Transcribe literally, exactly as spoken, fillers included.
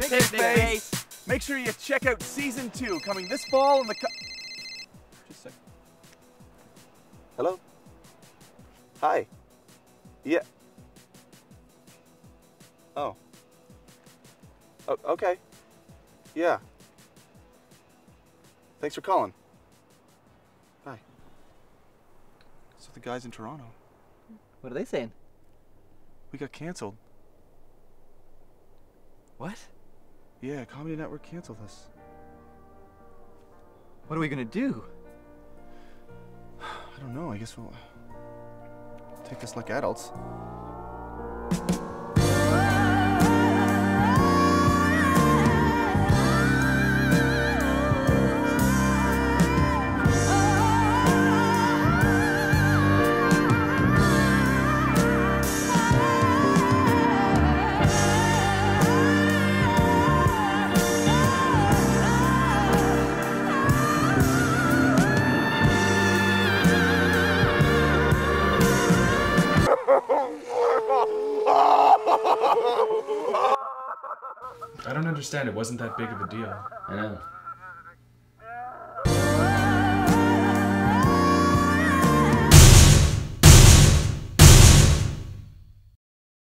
Picnicface. Make sure you check out season two coming this fall in the. Co Just a second. Hello? Hi. Yeah. Oh. Oh, okay. Yeah. Thanks for calling. Bye. So the guys in Toronto, What are they saying? we got canceled. What? Yeah, Comedy Network canceled us. What are we gonna do? I don't know. I guess we'll take this like adults. I don't understand. It wasn't that big of a deal. I know.